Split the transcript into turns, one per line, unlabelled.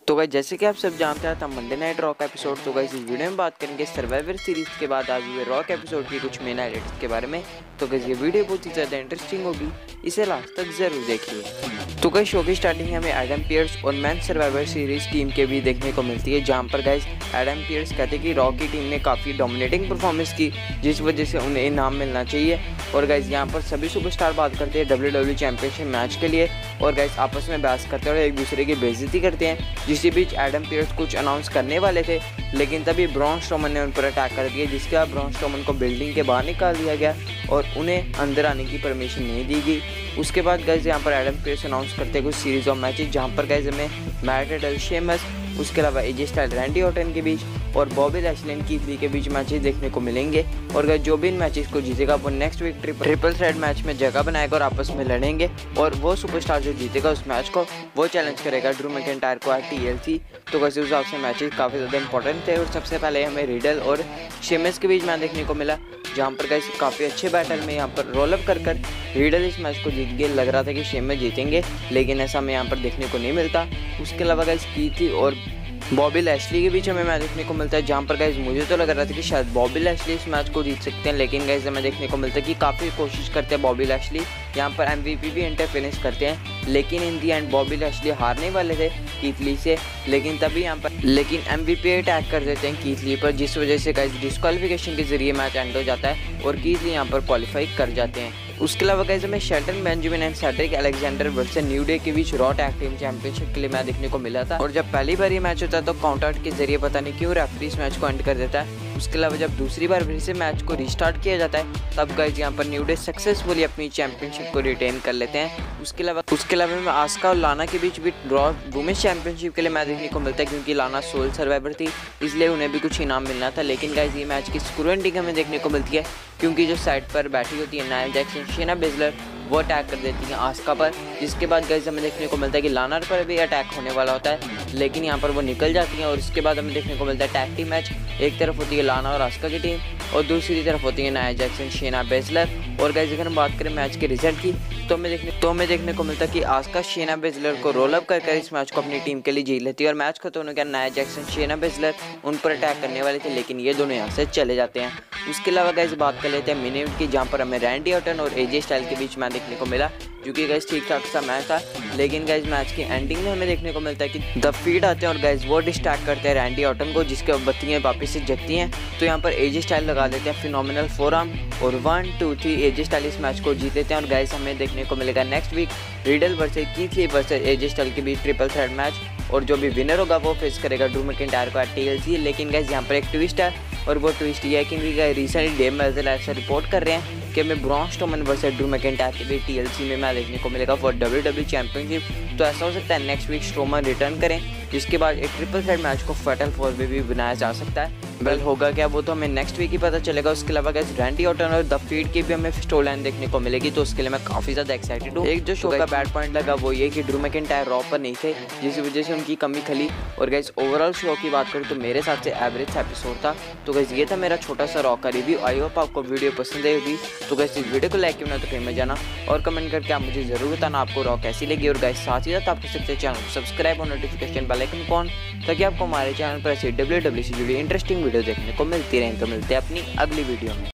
तो गाइस जैसे कि आप सब जानते हैं था मंडे नाइट रॉ का एपिसोड। तो गाइस इस वीडियो में बात करेंगे सर्वाइवर सीरीज के बाद आज हुए रॉ के एपिसोड की कुछ मेन हाइलाइट्स के बारे में। तो गाइस ये वीडियो बहुत ही ज़्यादा इंटरेस्टिंग होगी, इसे लास्ट तक जरूर देखिए। तो गाइस शो की स्टार्टिंग हमें एडम पियर्स और मैन सर्वाइवर सीरीज टीम के भी देखने को मिलती है, जहाँ पर गाइस एडम पियर्स कहते हैं कि रॉ की टीम ने काफ़ी डोमिनेटिंग परफॉर्मेंस की, जिस वजह से उन्हें इनाम मिलना चाहिए। और गाइस यहाँ पर सभी सुपरस्टार बात करते हैं WWE चैंपियनशिप मैच के लिए, और गाइस आपस में बहस करते हैं और एक दूसरे की बेइज्जती करते हैं। जिसके बीच एडम पियर्स कुछ अनाउंस करने वाले थे, लेकिन तभी ब्रॉन स्ट्रोमन ने उन पर अटैक कर दिया, जिसके बाद ब्रॉन स्ट्रोमन को बिल्डिंग के बाहर निकाल दिया गया और उन्हें अंदर आने की परमिशन नहीं दी गई। उसके बाद गाइस यहाँ पर एडम पियर्स अनाउंस करते हैं कुछ सीरीज ऑफ मैचेस, जहाँ पर गाइस हमें मैट रिडल शेमस, उसके अलावा एजे स्टाइल रैंडी ऑर्टन के बीच और Bobby Lashley and Keith Lee के बीच मैचेस देखने को मिलेंगे। और गाइस जो भी इन मैचेस को जीतेगा वो next week triple threat match में जगह बनाएगा और आपस में लड़ेंगे, और वो सुपरस्टार जो जीतेगा उस मैच को वो चैलेंज करेगा ड्रू मैकिंटायर को TLC। तो गाइस उस हिसाब से मैचेस काफ़ी ज़्यादा इंपॉर्टेंट थे। और सबसे पहले हमें रिडल और शेमस के बीच मैच देखने को मिला, जहाँ पर गाइस काफ़ी अच्छे बैटल में यहाँ पर रोल अप कर रिडल इस मैच को जीत गए। लग रहा था कि शेमस जीतेंगे, लेकिन ऐसा हमें यहाँ पर देखने को नहीं मिलता। उसके अलावा गाइस कीथ और बॉबी लैशली के बीच हमें मैच देखने को मिलता है, जहाँ पर गाइस मुझे तो लग रहा था कि शायद बॉबी लैशली इस मैच को जीत सकते हैं, लेकिन गाइस हमें देखने को मिलता है कि काफ़ी कोशिश करते हैं बॉबी लैशली, यहाँ पर MVP भी इंटर फिनिश करते हैं, लेकिन in the end Bobby Lashley हारने वाले थे कीथ ली से। लेकिन तभी यहाँ पर MVP अटैक कर देते हैं कीथ ली पर, जिस वजह से गाइस डिस्क्वालिफिकेशन के जरिए मैच एंड हो जाता है और कीथ ली यहाँ पर क्वालिफाई कर जाते हैं। उसके अलावा गाइस हमें Shelton Benjamin and Cedric Alexander versus New Day के बीच रॉ टैग टीम चैंपियनशिप के लिए मैच देखने को मिला था। और जब पहली बार ये मैच होता है तो काउंट आउट के जरिए पता नहीं क्यों रेफरी इस मैच को एंड कर देता है। उसके अलावा जब दूसरी बार फिर से मैच को रिस्टार्ट किया जाता है, तब गाइस यहाँ पर न्यू डे सक्सेसफुली अपनी चैंपियनशिप को रिटेन कर लेते हैं। उसके अलावा हमें आस्का और लाना के बीच भी रॉ वुमेन्स चैंपियनशिप के लिए मैच देखने को मिलता है, क्योंकि लाना सोल सर्वाइवर थी, इसलिए उन्हें भी कुछ इनाम मिलना था। लेकिन गाइस ये मैच की स्क्रू एंडिंग हमें देखने को मिलती है, क्योंकि जो साइड पर बैठी होती है नाया जैक्सन, शेना बेजलर, वो अटैक कर देती हैं आस्का पर। जिसके बाद गाइस हमें देखने को मिलता है कि लाना पर भी अटैक होने वाला होता है, लेकिन यहाँ पर वो निकल जाती हैं। और इसके बाद हमें देखने को मिलता है टैग टीम मैच, एक तरफ होती है लाना और आस्का की टीम और दूसरी तरफ होती है नाया जैक्सन, शेना बेजलर। और गाइस अगर हम बात करें मैच के रिजल्ट की, तो हमें देखने को मिलता है कि आस्का शेना बेजलर को रोल अप कर इस मैच को अपनी टीम के लिए जीत लेती है। और मैच खत्म होने के बाद नाया जैक्सन, शेना बेजलर उन पर अटैक करने वाले थे, लेकिन ये दोनों यहाँ से चले जाते हैं। उसके अलावा गाइस बात कर लेते हैं मिनी इवेंट की, जहाँ पर हमें रैंडी ऑर्टन और AJ स्टाइल के बीच मैच देखने को मिला, जो कि गाइस ठीक ठाक सा मैच था। लेकिन गाइस मैच की एंडिंग में हमें देखने को मिलता है कि द फीड आते हैं और गाइस वो डिस्ट्रैक्ट करते हैं रैंडी ऑर्टन को, जिसके बत्तियाँ वापस से जगती हैं। तो यहाँ पर AJ स्टाइल लगा देते हैं फिनोमिनल फोरआर्म और 1 2 3 AJ स्टाइल इस मैच को जीत लेते हैं। और गाइस हमें देखने को मिलेगा next week Riddle versus Keith Lee versus AJ Styles के बीच ट्रिपल थ्रेट मैच, और जो भी विनर होगा वो फेस करेगा ड्रू मैकिंटायर को TLC। लेकिन गाइस यहाँ पर एक ट्विस्ट है, और वो ट्विस्ट ये है कि रिसेंटली डेव मेल्जर ऐसा रिपोर्ट कर रहे हैं कि हमें Braun Strowman versus Drew McIntyre के बीच TLC में मैच देखने को मिलेगा फॉर WWE चैंपियनशिप। तो ऐसा हो सकता है नेक्स्ट वीक स्ट्रोमन रिटर्न करें, जिसके बाद एक ट्रिपल थ्रेट मैच को फैटल 4 में भी बनाया जा सकता है। वेल होगा क्या वो तो हमें नेक्स्ट वीक ही पता चलेगा। उसके अलावा गाइस रैंडी ऑर्टन और द फीड की भी हमें स्टोरी लाइन देखने को मिलेगी, तो उसके लिए मैं काफ़ी ज़्यादा एक्साइटेड हूँ। एक जो शो का बैड पॉइंट लगा वो ये कि ड्रू मैकिंटायर रॉ पर नहीं थे, जिस वजह से उनकी कमी खली। और गाइस ओवरऑल शो की बात करूँ तो मेरे हिसाब से एवरेज एपिसोड था। तो गाइस ये था मेरा छोटा सा रॉ का रिव्यू। आई होप आपको वीडियो पसंद आई होगी। तो गाइस इस वीडियो को लाइक करना तो कहीं में जाना और कमेंट करके आप मुझे जरूर बताना आपको रॉ कैसी लगी। और गाइस साथ ही साथ आप कर सकते हैं चैनल को सब्सक्राइब और नोटिफिकेशन बेल आइकन को ऑन, ताकि आपको हमारे चैनल पर ऐसे WWE से जुड़ी इंटरेस्टिंग वीडियो देखने को मिलती रहें। तो मिलते हैं अपनी अगली वीडियो में।